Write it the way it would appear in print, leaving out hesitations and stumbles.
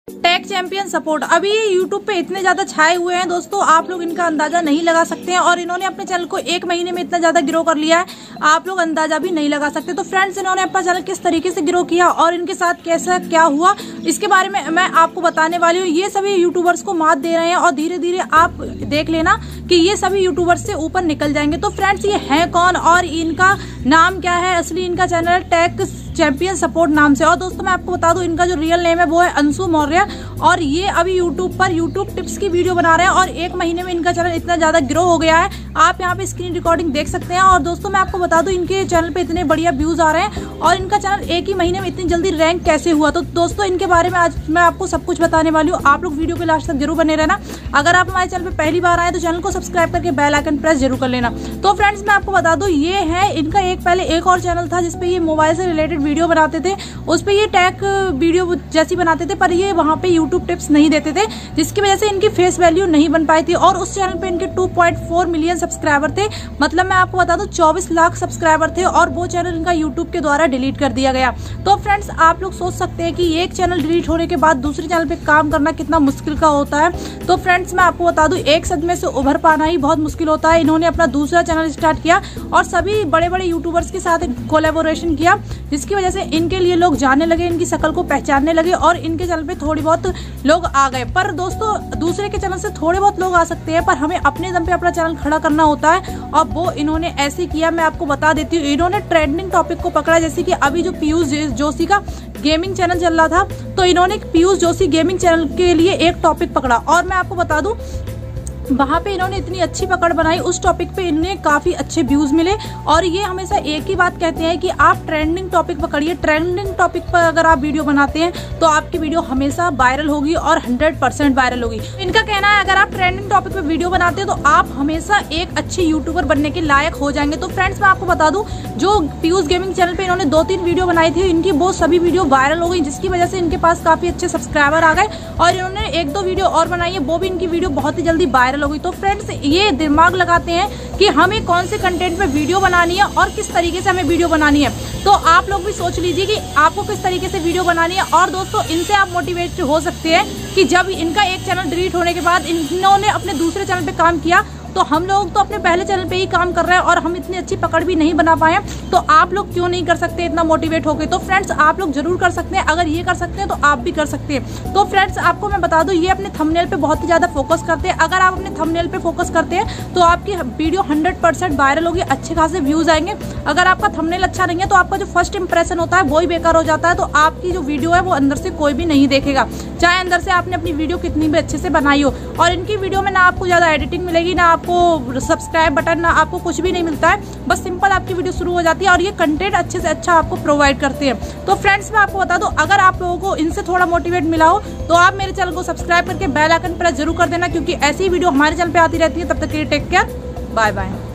Take champion support. अभी ये YouTube पे इतने ज्यादा छाए हुए हैं दोस्तों, आप लोग इनका अंदाजा नहीं लगा सकते हैं। और इन्होंने अपने चैनल को 1 महीने में इतना ज्यादा ग्रो कर लिया है, आप लोग अंदाजा भी नहीं लगा सकते। तो फ्रेंड्स, इन्होंने अपना चैनल किस तरीके से ग्रो किया और इनके साथ कैसा क्या हुआ, इसके बारे में मैं आपको बताने वाली हूँ। ये सभी यूट्यूबर्स को मात दे रहे हैं और धीरे धीरे आप देख लेना कि ये सभी यूट्यूबर्स से ऊपर निकल जाएंगे। तो फ्रेंड्स, ये है कौन और इनका नाम क्या है? असली इनका चैनल टेक चैंपियन सपोर्ट नाम से। और दोस्तों, मैं आपको बता दूं, इनका जो रियल नेम है वो है अंशु मौर्य और ये अभी यूट्यूब पर यूट्यूब टिप्स की वीडियो बना रहे हैं और 1 महीने में इनका चैनल इतना ज्यादा ग्रो हो गया है, आप यहाँ पे स्क्रीन रिकॉर्डिंग देख सकते हैं। और दोस्तों, मैं आपको बता दूं, इनके चैनल पे इतने बढ़िया व्यूज आ रहे हैं और इनका चैनल 1 ही महीने में इतनी जल्दी रैंक कैसे हुआ। तो दोस्तों, इनके बारे में आज मैं आपको सब कुछ बताने वाली हूँ, आप लोग वीडियो के लास्ट तक जरूर बने रहना। अगर आप हमारे चैनल पे पहली बार आए तो चैनल को सब्सक्राइब करके बेल आइकन प्रेस जरूर कर लेना। तो फ्रेंड्स, मैं आपको बता दूं, ये है इनका पहले एक और चैनल था जिसपे ये मोबाइल से रिलेटेड वीडियो बनाते थे, उस पे ये टेक वीडियो जैसी बनाते थे, पर ये वहाँ पे यूट्यूब टिप्स नहीं देते थे, जिसकी वजह से इनकी फेस वैल्यू नहीं बन पाई थी। और उस चैनल पे इनके 2.4 मिलियन सब्सक्राइबर थे, मतलब मैं आपको बता दूं 24 लाख सब्सक्राइबर थे और वो चैनल इनका यूट्यूब के द्वारा डिलीट कर दिया गया। तो फ्रेंड्स, आप लोग सोच सकते हैं कि एक चैनल डिलीट होने के बाद दूसरे चैनल पे काम करना कितना मुश्किल का होता है। तो फ्रेंड्स, मैं आपको बता दूं, एक सदमे से उभर पाना ही बहुत मुश्किल होता है। इन्होंने अपना दूसरा चैनल स्टार्ट किया और सभी बड़े बड़े यूट्यूबर्स के साथ कोलैबोरेशन किया, जिसकी वजह से इनके लिए लोग जानने लगे, इनकी शक्ल को पहचानने लगे और इनके चैनल पे थोड़ी बहुत लोग आ गए। पर दोस्तों, दूसरे के चैनल से थोड़े बहुत लोग आ सकते हैं, पर हमें अपने दम पे अपना चैनल खड़ा करना होता है और वो इन्होंने ऐसे किया। मैं आपको बता देती हूँ, इन्होंने ट्रेंडिंग टॉपिक को पकड़ा, जैसे कि अभी जो पीयूष जोशी का गेमिंग चैनल चल रहा था, तो इन्होंने पीयूष जोशी गेमिंग चैनल के लिए एक टॉपिक पकड़ा और मैं आपको बता दूं, वहाँ पे इन्होंने इतनी अच्छी पकड़ बनाई, उस टॉपिक पे इन्हें काफी अच्छे व्यूज मिले। और ये हमेशा एक ही बात कहते हैं कि आप ट्रेंडिंग टॉपिक पकड़िए, ट्रेंडिंग टॉपिक पर अगर आप वीडियो बनाते हैं तो आपकी वीडियो हमेशा वायरल होगी और 100% वायरल होगी। इनका कहना है, अगर आप ट्रेंडिंग टॉपिक पे वीडियो बनाते हैं तो आप हमेशा एक अच्छे यूट्यूबर बनने के लायक हो जाएंगे। तो फ्रेंड्स, मैं आपको बता दूं, जो पीयूष गेमिंग चैनल पे इन्होंने 2-3 वीडियो बनाई थी, इनकी वो सभी वीडियो वायरल हो गई, जिसकी वजह से इनके पास काफी अच्छे सब्सक्राइबर आ गए और इन्होंने 1-2 वीडियो और बनाई है, वो भी इनकी वीडियो बहुत ही जल्दी वायरल हो गई। तो फ्रेंड्स, ये दिमाग लगाते हैं कि हमें कौन से कंटेंट पे वीडियो बनानी है और किस तरीके से हमें वीडियो बनानी है। तो आप लोग भी सोच लीजिए कि आपको किस तरीके से वीडियो बनानी है। और दोस्तों, इनसे आप मोटिवेट हो सकते हैं कि जब इनका एक चैनल डिलीट होने के बाद इन्होंने अपने दूसरे चैनल पे काम किया, तो हम लोग तो अपने पहले चैनल पे ही काम कर रहे हैं और हम इतनी अच्छी पकड़ भी नहीं बना पाए, तो आप लोग क्यों नहीं कर सकते इतना मोटिवेट होके। तो फ्रेंड्स, आप लोग जरूर कर सकते हैं, अगर ये कर सकते हैं तो आप भी कर सकते हैं। तो फ्रेंड्स, आपको मैं बता दूं, ये अपने थंबनेल पे बहुत ही ज्यादा फोकस करते हैं। अगर आप अपने थंबनेल पे फोकस करते हैं तो आपकी वीडियो 100% वायरल होगी, अच्छे खासे व्यूज आएंगे। अगर आपका थंबनेल अच्छा नहीं है तो आपका जो फर्स्ट इंप्रेशन होता है वो ही बेकार हो जाता है, तो आपकी जो वीडियो है वो अंदर से कोई भी नहीं देखेगा, चाहे अंदर से आपने अपनी वीडियो कितनी भी अच्छे से बनाई हो। और इनकी वीडियो में ना आपको ज्यादा एडिटिंग मिलेगी, ना आपको सब्सक्राइब बटन, ना आपको कुछ भी नहीं मिलता है, बस सिंपल आपकी वीडियो शुरू हो जाती है और ये कंटेंट अच्छे से अच्छा आपको प्रोवाइड करते हैं। तो फ्रेंड्स, मैं आपको बता दूं, अगर आप लोगों को इनसे थोड़ा मोटिवेट मिला हो तो आप मेरे चैनल को सब्सक्राइब करके बेल आइकन प्रेस जरूर कर देना, क्योंकि ऐसी वीडियो हमारे चैनल पे आती रहती है। तब तक के लिए टेक केयर, बाय बाय।